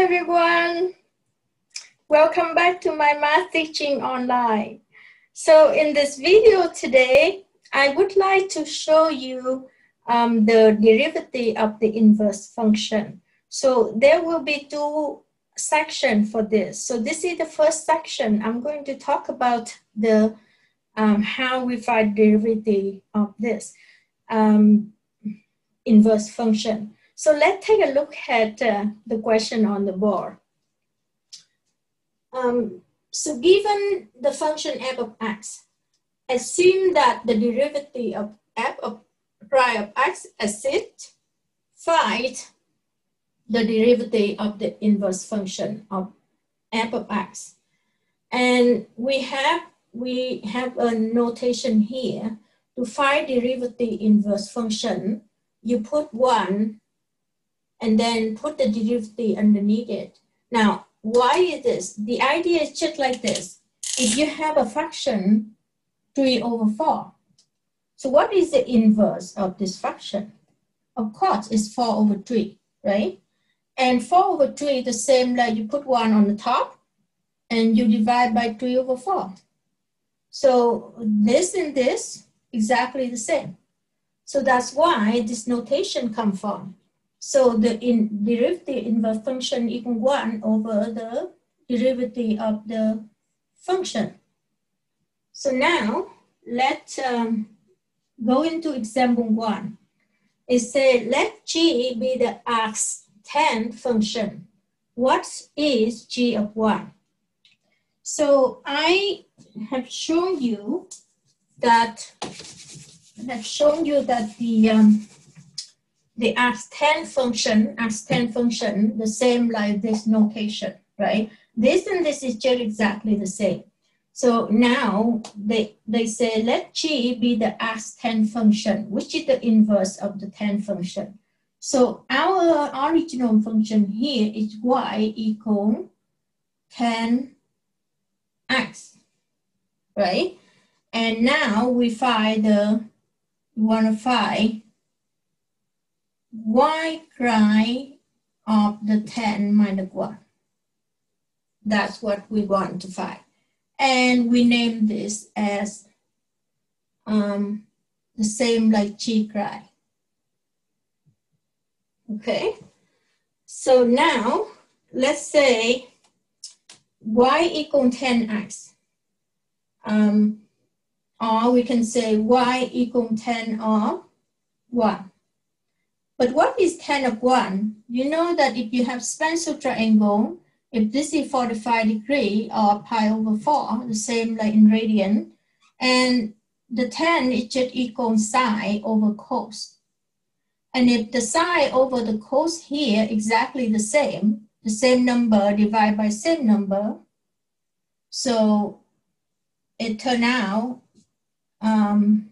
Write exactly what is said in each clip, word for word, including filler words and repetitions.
everyone. Welcome back to my math teaching online. So in this video today, I would like to show you um, the derivative of the inverse function. So there will be two sections for this. So this is the first section. I'm going to talk about the um, how we find derivative of this um, inverse function. So let's take a look at uh, the question on the board. Um, so given the function f of x, assume that the derivative of f of prime of x exists, find the derivative of the inverse function of f of x. And we have, we have a notation here. To find derivative inverse function, you put one and then put the derivative underneath it. Now, why is this? The idea is just like this. If you have a fraction three over four, so what is the inverse of this fraction? Of course, it's four over three, right? And four over three is the same like you put one on the top and you divide by three over four. So this and this, exactly the same. So that's why this notation comes from. So the in derivative inverse function equals one over the derivative of the function. So now let's um, go into example one. It says let g be the arctan function. What is g of one? So I have shown you that I have shown you that the um, the arctan function, arctan function, the same like this notation, right? This and this is just exactly the same. So now they, they say let g be the arctan function, which is the inverse of the tan function. So our original function here is y equal tan x, right? And now we find the, we want to find y prime of the tan minus one. That's what we want to find. And we name this as um, the same like g prime. Okay, so now let's say y equal tan x. Um, or we can say y equal tan of one. But what is tan of one? You know that if you have special triangle, if this is forty-five degree or pi over four, the same like in radian, and the tan is just equal sine over cos. And if the sine over the cos here exactly the same, the same number divided by same number, so it turn out um,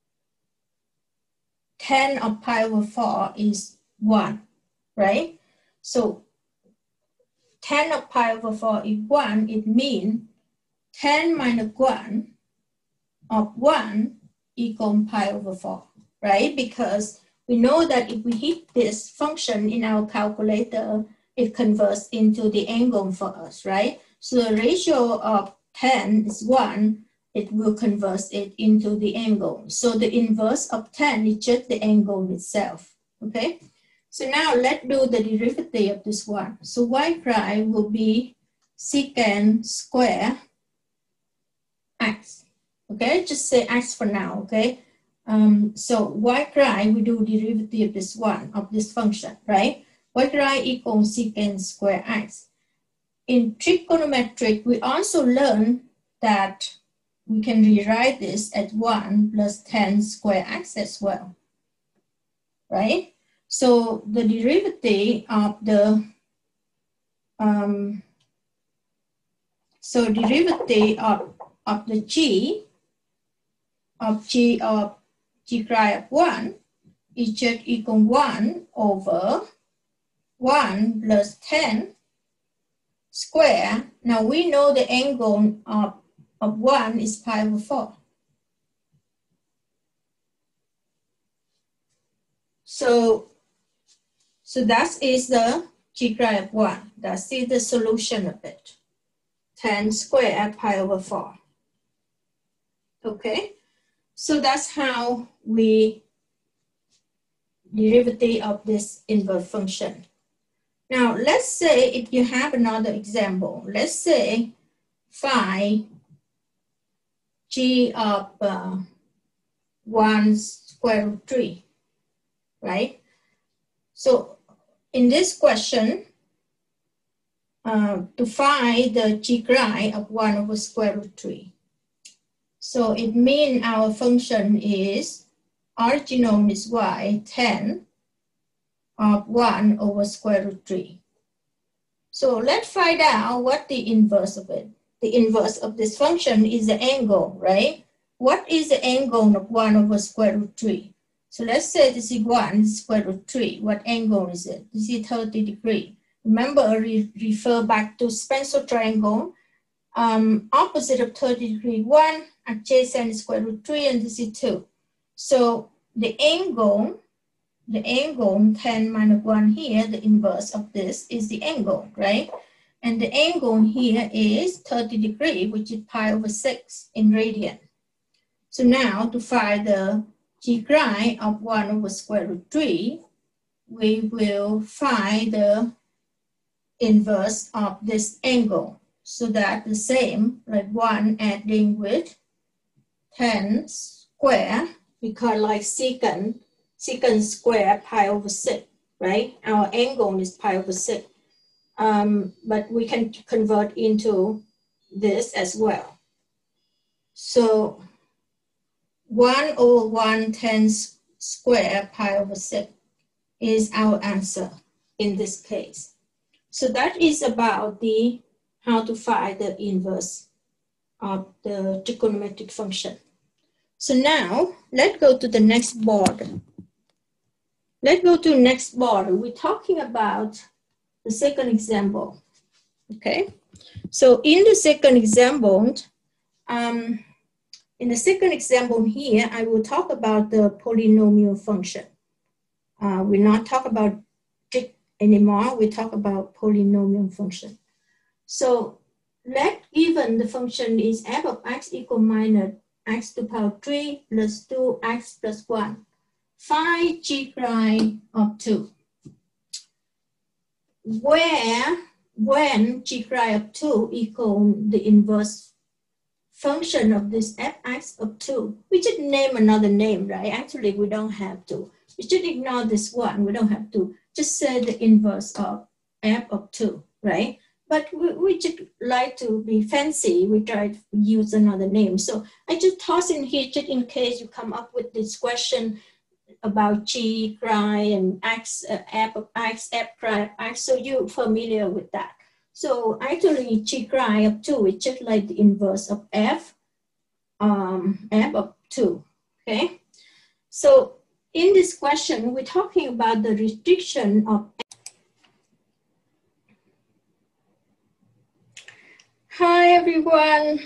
tan of pi over four is one, right? So tan of pi over four is one, it means tan minus one of one equals pi over four, right? Because we know that if we hit this function in our calculator, it converts into the angle for us, right? So the ratio of tan is one, it will convert it into the angle. So the inverse of tan is just the angle itself, okay? So now let's do the derivative of this one. So y prime will be secant square x, okay? Just say x for now, okay? Um, so y prime, we do derivative of this one, of this function, right? Y prime equals secant square x. In trigonometric, we also learn that we can rewrite this as one plus tan square x as well, right? So the derivative of the, um, so derivative of, of the g, of g of g prime of one is just equal one over one plus tan square. Now we know the angle of of one is pi over four. So, so that is the g prime of one. That's the solution of it. ten squared pi over four. Okay, so that's how we derivative of this inverse function. Now, let's say if you have another example, let's say find g of uh, one square root three, right? So in this question, uh, to find the g prime of one over square root three. So it means our function is original is y, ten of one over square root three. So let's find out what the inverse of it. The inverse of this function is the angle, right? What is the angle of one over square root three? So let's say this is one square root three. What angle is it? This is thirty degree. Remember, re refer back to Spencer triangle. Um, opposite of thirty degree, one, adjacent is square root three, and this is two. So the angle, the angle ten minus one here, the inverse of this is the angle, right? And the angle here is thirty degree, which is pi over six in radian. So now to find the g prime of one over square root three, we will find the inverse of this angle. So that the same, like one adding with ten square, because like secant, secant square pi over six, right? Our angle is pi over six. Um, but we can convert into this as well. So one over one ten square pi over six is our answer in this case. So that is about the how to find the inverse of the trigonometric function. So now let's go to the next board. Let's go to the next board. We're talking about the second example. Okay. So in the second example, um, in the second example here, I will talk about the polynomial function. Uh, we'll not talk about trig anymore. We talk about polynomial function. So let given the function is f of x equal minus x to the power three plus two x plus one. Find g prime of two. Where when g prime of two equal the inverse function of this fx of two, we should name another name, right? Actually, we don't have to. We should ignore this one. We don't have to. Just say the inverse of f of two, right? But we, we just like to be fancy. We try to use another name. So I just toss in here just in case you come up with this question about g prime and x, uh, f of x, f prime of x. So you're familiar with that. So actually g prime of two is just like the inverse of f, um, f of two, okay? So in this question, we're talking about the restriction of Hi, everyone.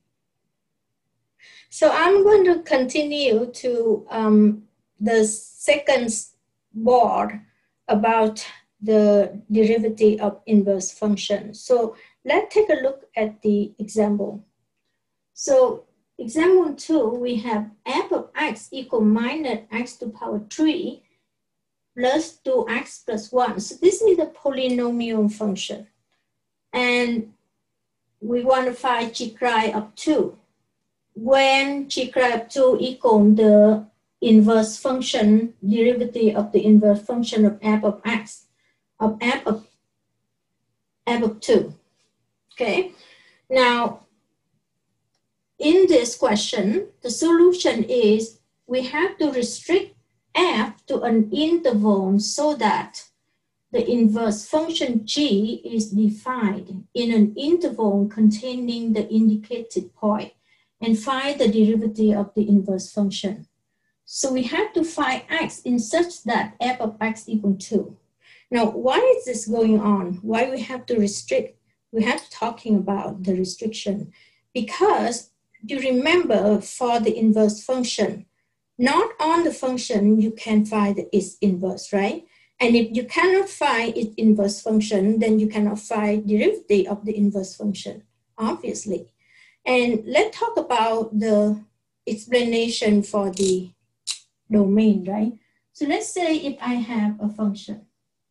So I'm going to continue to um, the second board about the derivative of inverse function. So let's take a look at the example. So example two, we have f of x equal minus x to the power three plus two x plus one. So this is a polynomial function. And we want to find g prime of two. When g prime of two equals the inverse function, derivative of the inverse function of f of x, of f of, f of two, okay? Now, in this question, the solution is we have to restrict f to an interval so that the inverse function g is defined in an interval containing the indicated point and find the derivative of the inverse function. So we have to find x in such that f of x equal two. Now, why is this going on? Why we have to restrict? We have to talking about the restriction because you remember for the inverse function, not on the function you can find its inverse, right? And if you cannot find its inverse function, then you cannot find derivative of the inverse function, obviously. And let's talk about the explanation for the domain, right? So let's say if I have a function.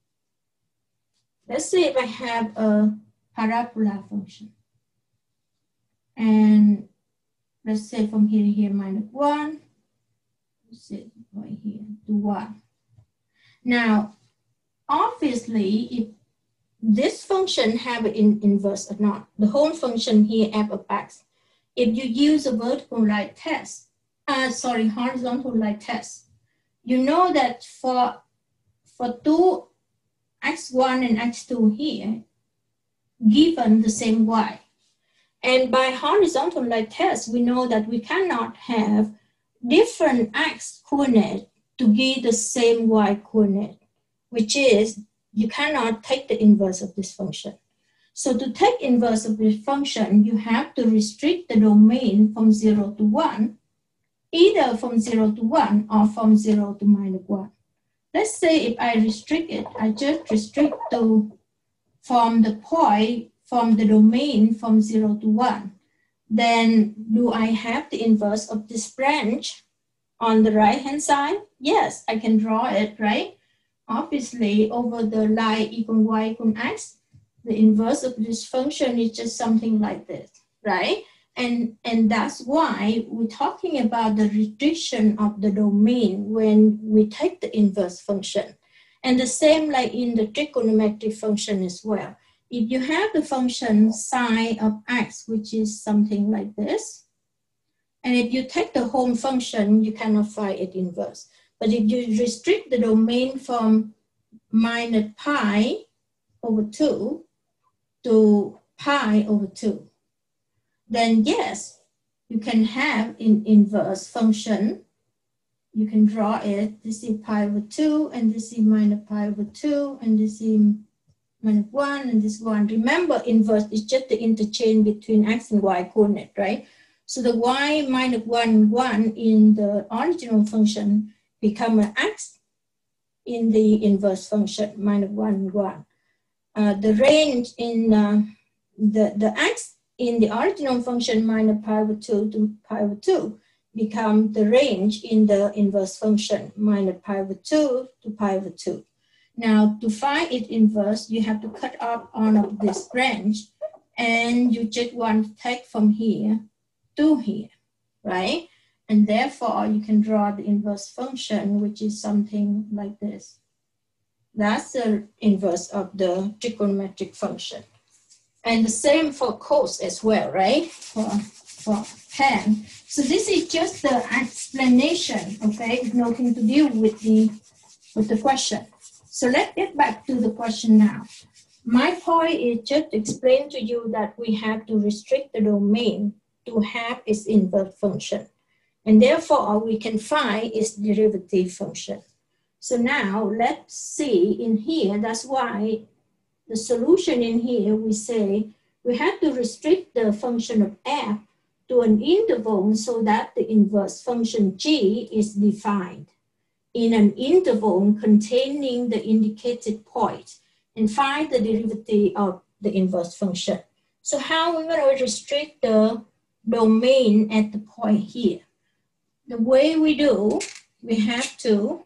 Let's say if I have a parabola function. And let's say from here to here minus one. Let's say right here to one. Now, obviously, if this function have an in inverse or not, the whole function here f of x, if you use a vertical line test, uh, sorry, horizontal line test, you know that for, for two x one and x two here, given the same y. And by horizontal line test, we know that we cannot have different x coordinate to give the same y coordinate, which is you cannot take the inverse of this function. So to take inverse of this function, you have to restrict the domain from zero to one, either from zero to one or from zero to minus one. Let's say if I restrict it, I just restrict to from the point, from the domain from zero to one. Then do I have the inverse of this branch on the right-hand side? Yes, I can draw it, right? Obviously, over the line equal y equal x, the inverse of this function is just something like this, right? And, and that's why we're talking about the restriction of the domain when we take the inverse function. And the same like in the trigonometric function as well. If you have the function sine of x, which is something like this, and if you take the whole function, you cannot find it inverse. But if you restrict the domain from minus pi over two to pi over two, then yes, you can have an inverse function. You can draw it. This is pi over two, and this is minus pi over two, and this is minus one, and this one. Remember, inverse is just the interchange between x and y coordinate, right? So the y minus one, one in the original function become an x in the inverse function, minus one, one. Uh, the range in uh, the, the x in the original function minus pi over two to pi over two become the range in the inverse function minus pi over two to pi over two. Now, to find its inverse, you have to cut off all of this branch, and you just want to take from here to here, right? And therefore, you can draw the inverse function, which is something like this. That's the inverse of the trigonometric function. And the same for cos as well, right? For, for tan. So this is just the explanation, okay? It's nothing to do with the, with the question. So let's get back to the question now. My point is just to explain to you that we have to restrict the domain to have its inverse function. And therefore, we can find its derivative function. So now let's see in here, that's why the solution in here, we say we have to restrict the function of f to an interval so that the inverse function g is defined in an interval containing the indicated point and find the derivative of the inverse function. So how are we going to restrict the domain at the point here? The way we do, we have to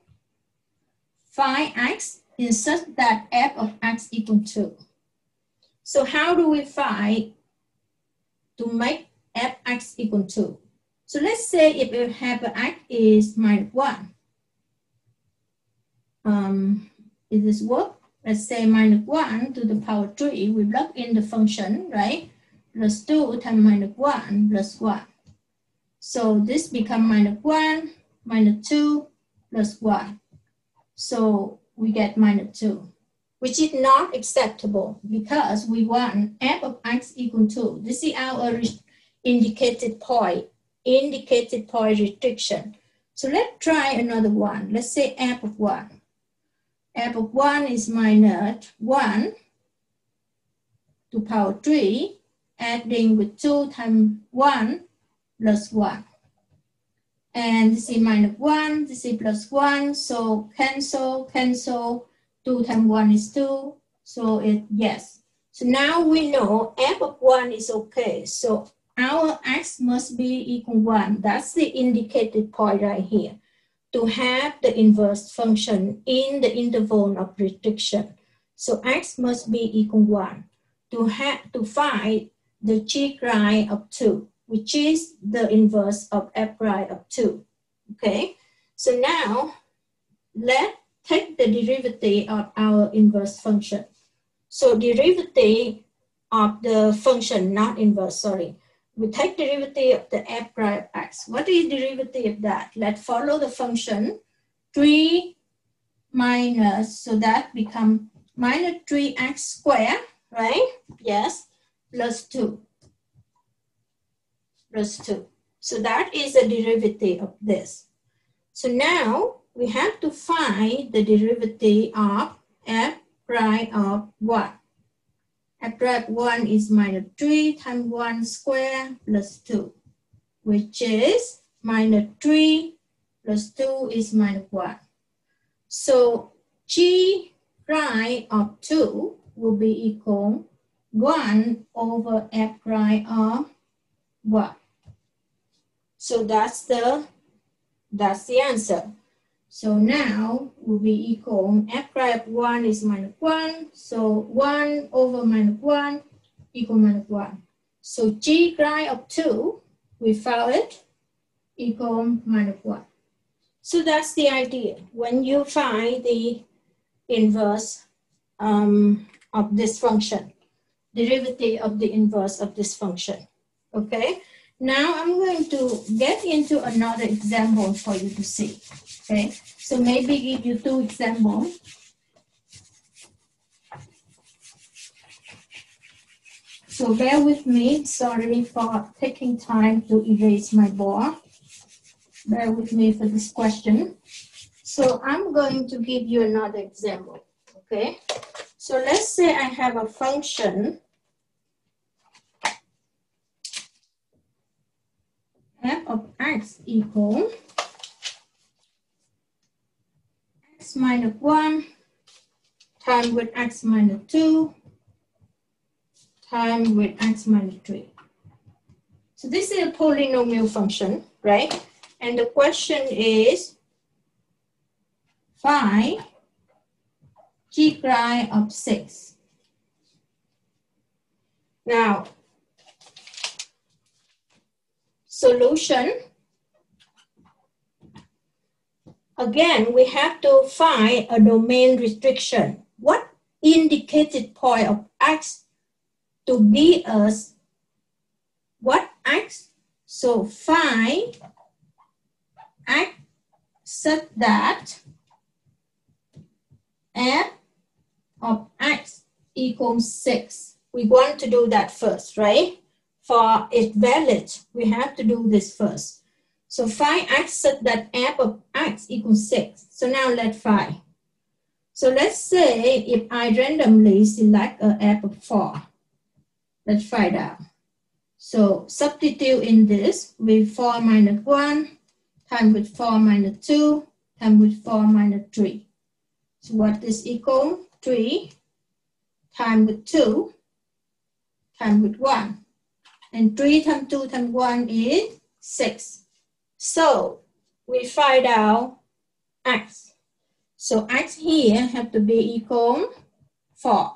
find x in such that f of x equal two. So how do we find to make fx equal two? So let's say if we have x is minus one. Um, if this work, let's say minus one to the power three, we plug in the function, right? Plus two times minus one plus one. So this becomes minus one, minus two, plus one. So we get minus two, which is not acceptable because we want f of x equal to, this is our indicated point, indicated point restriction. So let's try another one. Let's say f of one. F of one is minus one to power three, adding with two times one plus one. And this is minus one, this is plus one, so cancel, cancel, two times one is two, so it, yes. So now we know f of one is okay. So our x must be equal one. That's the indicated point right here. To have the inverse function in the interval of restriction. So x must be equal one. To have to find the g prime of two, which is the inverse of f prime of two. Okay, so now let's take the derivative of our inverse function. So derivative of the function, not inverse, sorry. We take derivative of the f prime of x. What is derivative of that? Let's follow the function three minus, so that become minus three x squared, right? Yes, plus two. Plus two. So that is the derivative of this. So now we have to find the derivative of f prime of one. F prime of one is minus three times one squared plus two, which is minus three plus two is minus one. So g prime of two will be equal one over f prime of one. So that's the that's the answer. So now will be equal f prime of one is minus one. So one over minus one equal minus one. So g prime of two, we found it, equal minus one. So that's the idea. When you find the inverse um, of this function, derivative of the inverse of this function. Okay. Now I'm going to get into another example for you to see. Okay. So maybe give you two examples. So bear with me. Sorry for taking time to erase my board. Bear with me for this question. So I'm going to give you another example. Okay. So let's say I have a function f of x equal x minus one times with x minus two times with x minus three. So this is a polynomial function, right? And the question is find g prime of six. Now, solution. Again, we have to find a domain restriction. What indicated point of x to give us what x? So find x such that f of x equals six. We want to do that first, right? For it valid, we have to do this first. So find x such that f of x equals six. So now let's find. So let's say if I randomly select a f of four, let's find out. So substitute in this with four minus one times with four minus two times with four minus three. So what is equal? three times with two times with one. And three times two times one is six. So we find out x. So x here have to be equal four.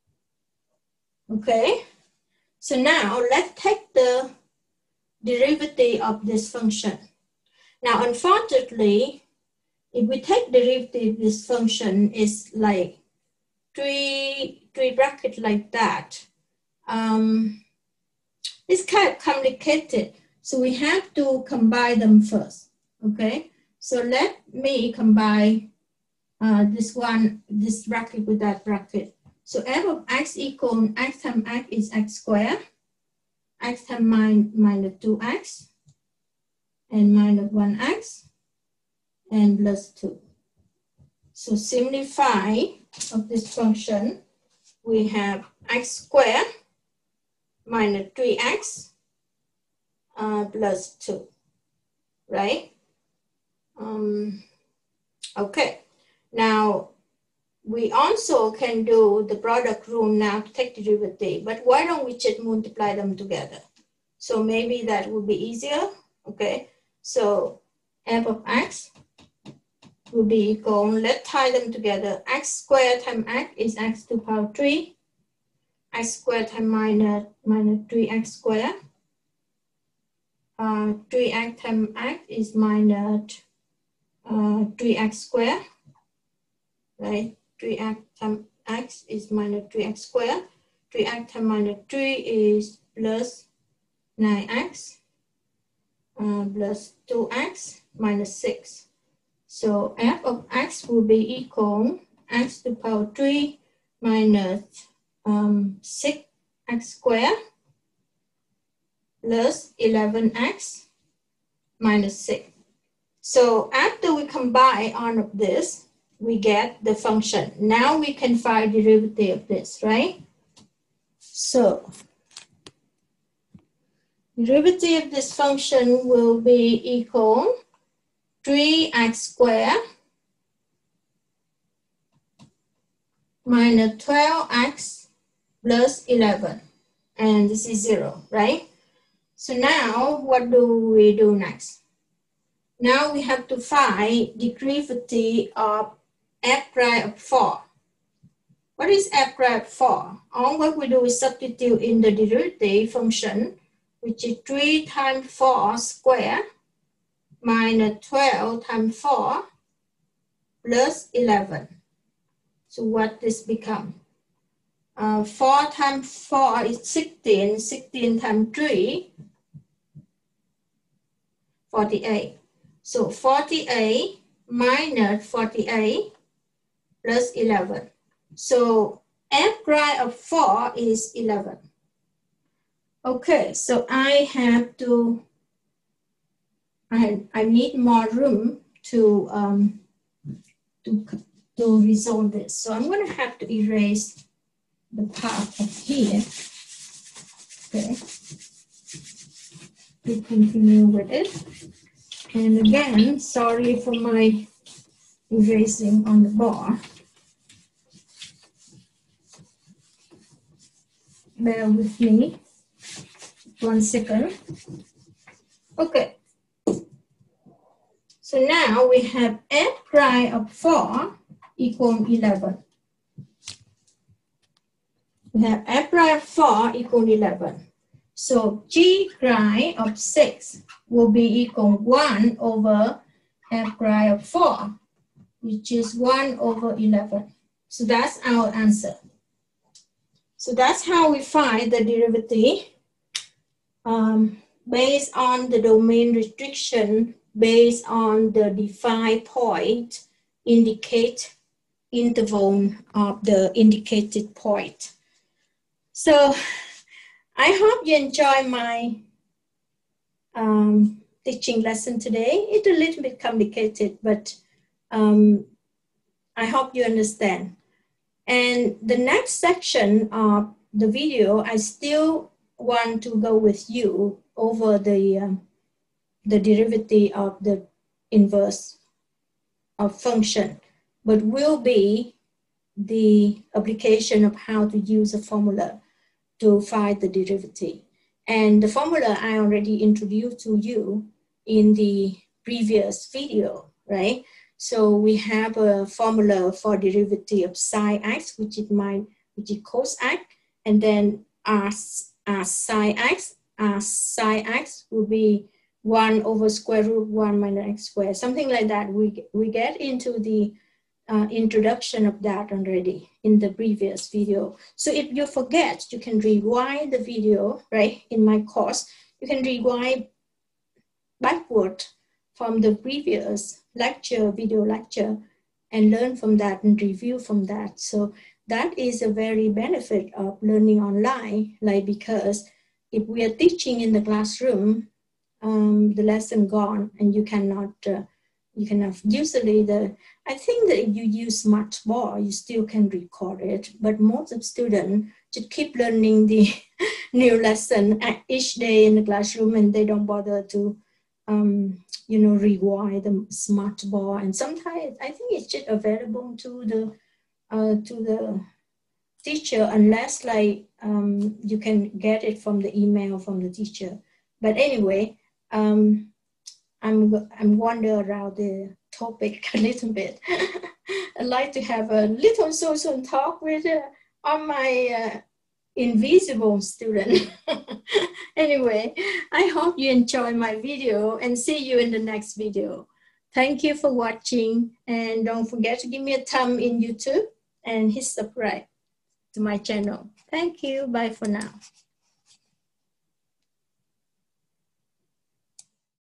Okay. So now let's take the derivative of this function. Now, unfortunately, if we take derivative of this function, it's like three, three brackets like that. Um, it's kind of complicated. So we have to combine them first. Okay. So let me combine uh, this one, this bracket with that bracket. So f of x equals x times x is x squared, x times min minus two x, and minus one x, and plus two. So simplify of this function, we have x squared minus three x uh, plus two, right? Um, okay, now we also can do the product rule now to take the derivative, but why don't we just multiply them together? So maybe that would be easier, okay? So f of x will be equal, let's tie them together. X squared times x is x to the power three. X squared times minus, minus three x squared. Uh, three x times x is minus uh, three x squared, right? three x times x is minus three x squared. three x times minus three is plus nine x uh, plus two x minus six. So f of x will be equal x to the power three minus um, six x squared plus eleven x minus six. So after we combine all of this, we get the function. Now we can find the derivative of this, right? So derivative of this function will be equal three x squared minus twelve x plus eleven. And this is zero, right? So now what do we do next? Now we have to find the derivative of f prime of four. What is f prime of four? All what we do is substitute in the derivative function, which is three times four squared minus twelve times four plus eleven. So what this become? Uh, four times four is sixteen, sixteen times three, forty-eight. So forty-eight minus forty-eight plus eleven. So f prime of four is eleven. Okay, so I have to, I, I need more room to, um, to, to resolve this. So I'm going to have to erase the part of here. Okay, to continue with it. And again, sorry for my erasing on the bar. Bear with me one second. Okay. So now we have f prime of four equal eleven. We have f prime of four equal eleven. So g prime of six will be equal one over f prime of four, which is one over eleven. So that's our answer. So that's how we find the derivative um, based on the domain restriction, based on the defined point, indicate interval of the indicated point. So I hope you enjoy my um, teaching lesson today. It's a little bit complicated, but um, I hope you understand. And the next section of the video, I still want to go with you over the, um, the derivative of the inverse of function, but will be the application of how to use a formula to find the derivative. And the formula I already introduced to you in the previous video, right? So we have a formula for derivative of sine x, which is my, which is cos x, and then r, r sine x, r sine x will be one over square root one minus x squared, something like that. We, we get into the uh, introduction of that already in the previous video. So if you forget, you can rewind the video, right? In my course, you can rewind backward from the previous lecture, video lecture, and learn from that and review from that. So that is a very benefit of learning online, like because if we are teaching in the classroom, um, the lesson gone and you cannot, uh, you cannot, usually the, I think that if you use Smartboard, you still can record it, but most of students just keep learning the new lesson each day in the classroom and they don't bother to Um, you know, rewind the Smartboard, and sometimes I think it's just available to the uh, to the teacher unless like um, you can get it from the email from the teacher. But anyway, um, I'm I'm wander around the topic a little bit. I'd like to have a little social talk with uh, all my uh, invisible student. Anyway, I hope you enjoy my video and see you in the next video. Thank you for watching, and don't forget to give me a thumb in YouTube and hit subscribe to my channel. Thank you. Bye for now.